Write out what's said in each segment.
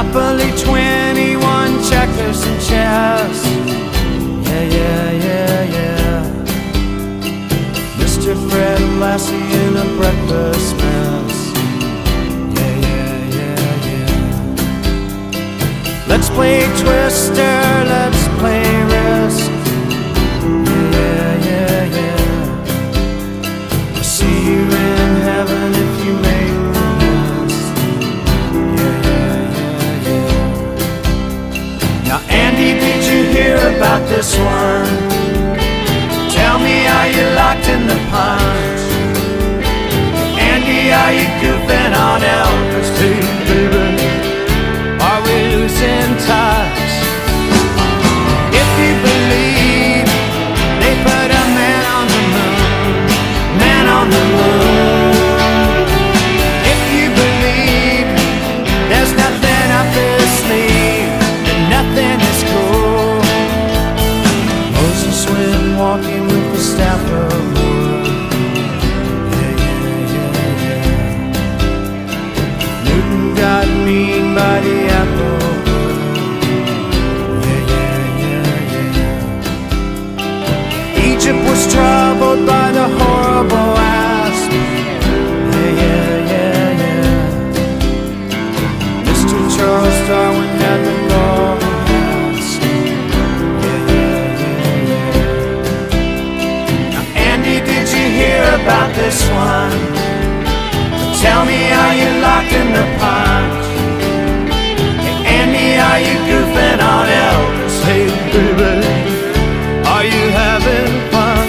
Monopoly, 21, checkers and chess. Yeah, yeah, yeah, yeah. Mr. Fred Lassie in a breakfast mess. Yeah, yeah, yeah, yeah. Let's play Twister, let's play Risk. Yeah, yeah, yeah. I'll see you in heaven if you make the list. Yeah, yeah, yeah, yeah. Now Andy, did you hear about this one? Tell me, are you locked in the punch? Andy, are you goofing on Elvis? Hey, baby, are we losing touch? If you believe they put a man on the moon, man on the moon. If you believe there's nothing up his sleeve, then nothing is cool. Moses went walking with the staff of wood. Yeah, yeah, yeah, yeah. Newton got mean by the apple wood. Yeah, yeah, yeah, yeah. Egypt was troubled by the horrible asp. Yeah, yeah, yeah, yeah. Mr. Charles Darwin had the golden mask. Yeah, yeah, yeah, yeah. Now Andy, did you hear about this one? Tell me, are you locked in the punch? Hey Andy, are you goofing on Elvis? Hey baby, are you having fun?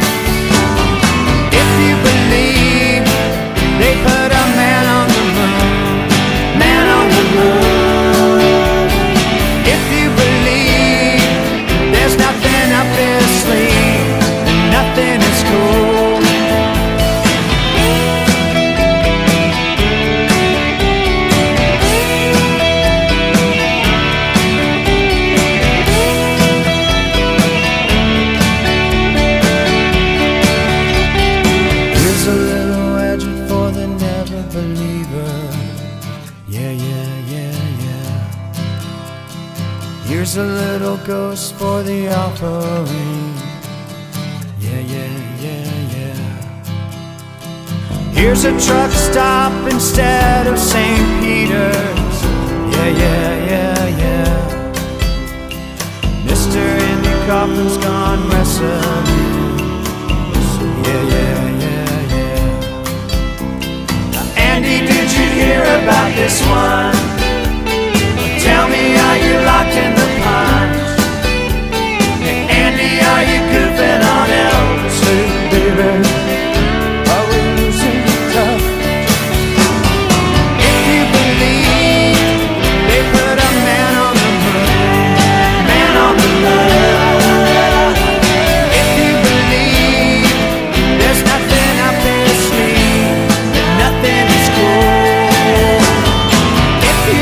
If you believe they put a man on the moon, man on the moon. If you believe there's nothing up his sleeve, nothing is cool. Here's a little edge for the never believer. Yeah, yeah, yeah, yeah. Here's a little ghost for the offering. Yeah, yeah, yeah, yeah. Here's a truck stop instead of St. Peter's. Yeah, yeah, yeah, yeah. Mr. Andy Kaufman's gone wrestling. Yeah, yeah, yeah, yeah. Now Andy, did you hear about this one? Tell me, are you locked in the punch? Hey Andy, are you goofing on Elvis? Hey baby, are we losing touch? If you believe they put a man on the moon, man on the moon. If you believe there's nothing up his sleeve, then nothing is cool. If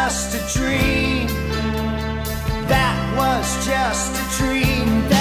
just a dream. That was just a dream.